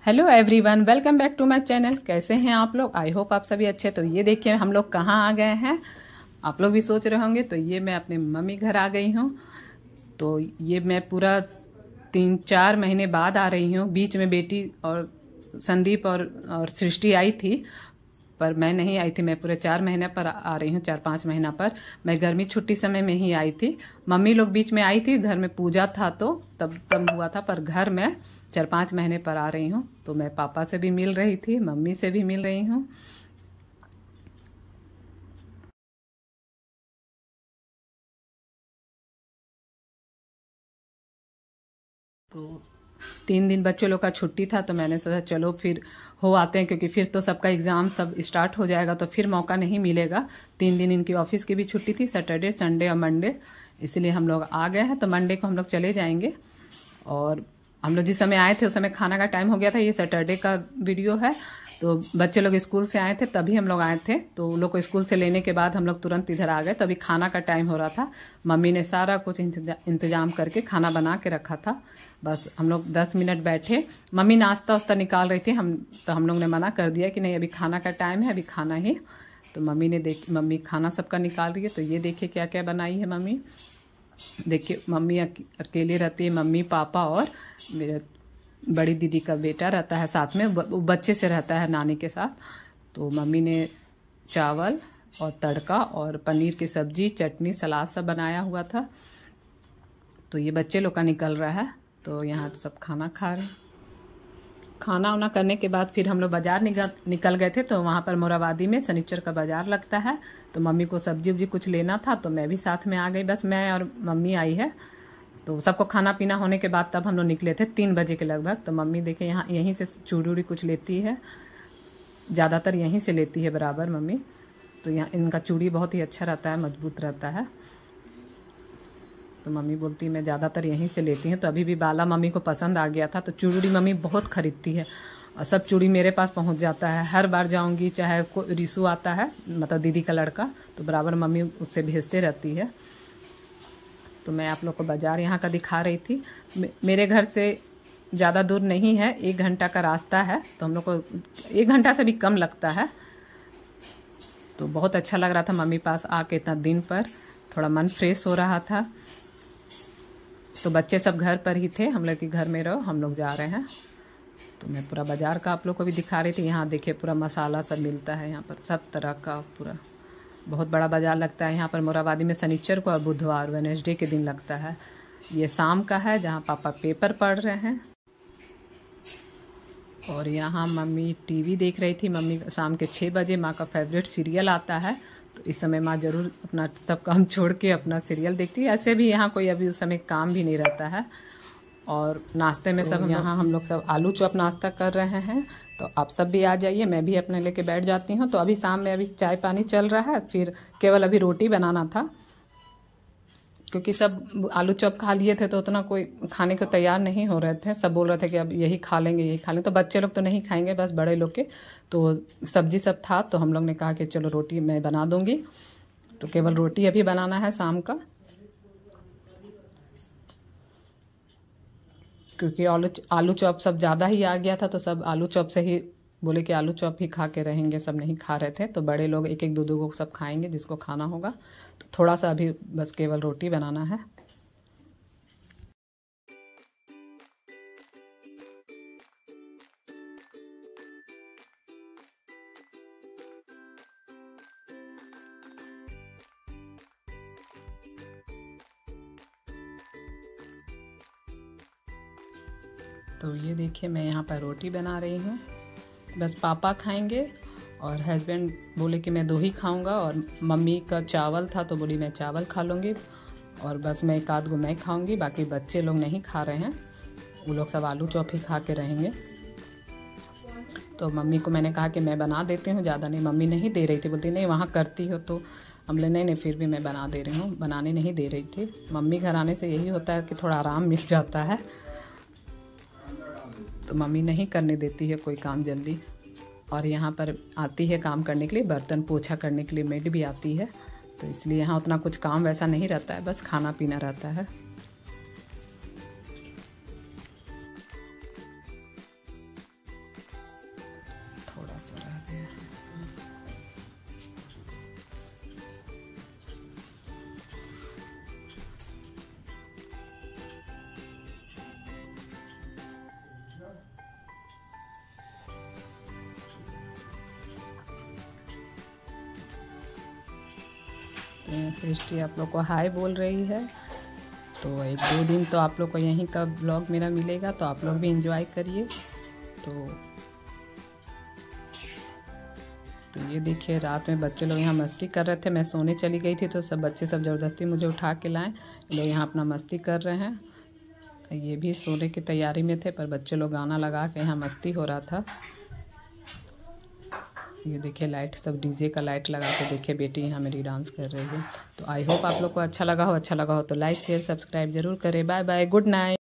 Hello everyone, welcome back to my channel. कैसे हैं आप लोग? आई होप आप सभी अच्छे। तो ये देखिए हम लोग कहाँ आ गए हैं। आप लोग भी सोच रहे होंगे। तो ये मैं अपने मम्मी घर आ गई हूँ। तो ये मैं पूरा 3-4 महीने बाद आ रही हूँ। बीच में बेटी और संदीप और सृष्टि आई थी, पर मैं नहीं आई थी। मैं पूरे 4 महीने पर आ रही हूँ, 4-5 महीना पर। मैं गर्मी छुट्टी समय में ही आई थी। मम्मी लोग बीच में आई थी, घर में पूजा था तो तब हुआ था। पर घर में 4-5 महीने पर आ रही हूँ। तो मैं पापा से भी मिल रही थी, मम्मी से भी मिल रही हूँ। तो 3 दिन बच्चे लोग का छुट्टी था, तो मैंने सोचा चलो फिर हो आते हैं, क्योंकि फिर तो सबका एग्जाम सब स्टार्ट हो जाएगा, तो फिर मौका नहीं मिलेगा। 3 दिन इनकी ऑफिस की भी छुट्टी थी, सैटरडे संडे और मंडे, इसलिए हम लोग आ गए हैं। तो मंडे को हम लोग चले जाएंगे। और हम लोग जिस समय आए थे उस समय खाना का टाइम हो गया था। ये सैटरडे का वीडियो है। तो बच्चे लोग स्कूल से आए थे, तभी हम लोग आए थे। तो उन लोग को स्कूल से लेने के बाद हम लोग तुरंत इधर आ गए। तो अभी खाना का टाइम हो रहा था। मम्मी ने सारा कुछ इंतजाम करके खाना बना के रखा था। बस हम लोग 10 मिनट बैठे। मम्मी नाश्ता वास्ता निकाल रही थी, हम लोग ने मना कर दिया कि नहीं, अभी खाना का टाइम है, अभी खाना ही। तो मम्मी खाना सबका निकाल रही है। तो ये देखिए क्या क्या बनाई है मम्मी। देखिए मम्मी अकेले रहती है। मम्मी पापा और मेरे बड़ी दीदी का बेटा रहता है साथ में, वो बच्चे से रहता है नानी के साथ। तो मम्मी ने चावल और तड़का और पनीर की सब्जी, चटनी, सलाद सब बनाया हुआ था। तो ये बच्चे लोग का निकल रहा है। तो यहाँ सब खाना खा रहे। खाना वाना करने के बाद फिर हम लोग बाजार निकल गए थे। तो वहाँ पर मोराबादी में शनिचर का बाजार लगता है। तो मम्मी को सब्जी उब्जी कुछ लेना था, तो मैं भी साथ में आ गई। बस मैं और मम्मी आई है। तो सबको खाना पीना होने के बाद तब हम लोग निकले थे 3 बजे के लगभग। तो मम्मी देखे यहाँ यहीं से चूड़ी उड़ी कुछ लेती है, ज़्यादातर यहीं से लेती है बराबर मम्मी। तो यहाँ इनका चूड़ी बहुत ही अच्छा रहता है, मजबूत रहता है। तो मम्मी बोलती मैं ज़्यादातर यहीं से लेती हूँ। तो अभी भी बाला मम्मी को पसंद आ गया था। तो चूड़ी मम्मी बहुत खरीदती है और सब चूड़ी मेरे पास पहुँच जाता है। हर बार जाऊँगी, चाहे कोई रिसू आता है, मतलब दीदी का लड़का, तो बराबर मम्मी उससे भेजते रहती है। तो मैं आप लोग को बाज़ार यहाँ का दिखा रही थी। मेरे घर से ज़्यादा दूर नहीं है, 1 घंटा का रास्ता है। तो हम लोग को 1 घंटा से भी कम लगता है। तो बहुत अच्छा लग रहा था मम्मी पास आके, इतना दिन पर थोड़ा मन फ्रेश हो रहा था। तो बच्चे सब घर पर ही थे। हम लोग के घर में रहो, हम लोग जा रहे हैं। तो मैं पूरा बाज़ार का आप लोग को भी दिखा रही थी। यहाँ देखिए पूरा मसाला सब मिलता है, यहाँ पर सब तरह का पूरा बहुत बड़ा बाजार लगता है यहाँ पर मोराबादी में। शनिचर को और बुधवार वेडनेसडे के दिन लगता है। ये शाम का है, जहाँ पापा पेपर पढ़ रहे हैं। और यहाँ मम्मी टीवी देख रही थी। मम्मी शाम के 6 बजे माँ का फेवरेट सीरियल आता है। तो इस समय माँ जरूर अपना सब काम छोड़ के अपना सीरियल देखती है। ऐसे भी यहाँ कोई अभी उस समय काम भी नहीं रहता है। और नाश्ते में सब यहाँ हम लोग सब आलू चॉप नाश्ता कर रहे हैं। तो आप सब भी आ जाइए, मैं भी अपने लेके बैठ जाती हूँ। तो अभी शाम में अभी चाय पानी चल रहा है, फिर केवल अभी रोटी बनाना था, क्योंकि सब आलू चॉप खा लिए थे। तो उतना कोई खाने को तैयार नहीं हो रहे थे। सब बोल रहे थे कि अब यही खा लेंगे, यही खा लेंगे। तो बच्चे लोग तो नहीं खाएंगे, बस बड़े लोग के। तो सब्जी सब था, तो हम लोग ने कहा कि चलो रोटी मैं बना दूंगी। तो केवल रोटी अभी बनाना है शाम का, क्योंकि आलू चॉप सब ज़्यादा ही आ गया था। तो सब आलू चॉप से ही बोले कि आलू चॉप ही खा के रहेंगे। सब नहीं खा रहे थे। तो बड़े लोग 1-1 2-2 को सब खाएंगे, जिसको खाना होगा। तो थोड़ा सा अभी बस केवल रोटी बनाना है। तो ये देखिए मैं यहाँ पर रोटी बना रही हूँ। बस पापा खाएंगे और हस्बैंड बोले कि मैं 2 ही खाऊंगा। और मम्मी का चावल था, तो बोली मैं चावल खा लूँगी। और बस मैं 1 आध गो मैं खाऊंगी, बाकी बच्चे लोग नहीं खा रहे हैं। वो लोग सब आलू चॉप ही खा के रहेंगे। तो मम्मी को मैंने कहा कि मैं बना देती हूँ, ज़्यादा नहीं। मम्मी नहीं दे रही थी, बोलती नहीं वहाँ करती हो। तो हम लोग नहीं, फिर भी मैं बना दे रही हूँ। बनाने नहीं दे रही थी। मम्मी घर आने से यही होता है कि थोड़ा आराम मिल जाता है। तो मम्मी नहीं करने देती है कोई काम जल्दी। और यहाँ पर आती है काम करने के लिए, बर्तन पोछा करने के लिए मेड भी आती है। तो इसलिए यहाँ उतना कुछ काम वैसा नहीं रहता है, बस खाना पीना रहता है। सकते हैं। सृष्टि आप लोग को हाय बोल रही है। तो 1-2 दिन तो आप लोग को यहीं का ब्लॉग मेरा मिलेगा, तो आप लोग भी एंजॉय करिए। तो ये देखिए, रात में बच्चे लोग यहाँ मस्ती कर रहे थे। मैं सोने चली गई थी तो सब बच्चे सब ज़बरदस्ती मुझे उठा के लाए। लोग यहाँ अपना मस्ती कर रहे हैं। ये भी सोने की तैयारी में थे, पर बच्चे लोग गाना लगा के यहाँ मस्ती हो रहा था। ये देखिए, लाइट सब डीजे का लाइट लगा के देखिए बेटी यहाँ मेरी डांस कर रही है। तो आई होप आप लोग को अच्छा लगा हो तो लाइक शेयर सब्सक्राइब जरूर करें। Bye bye, good night.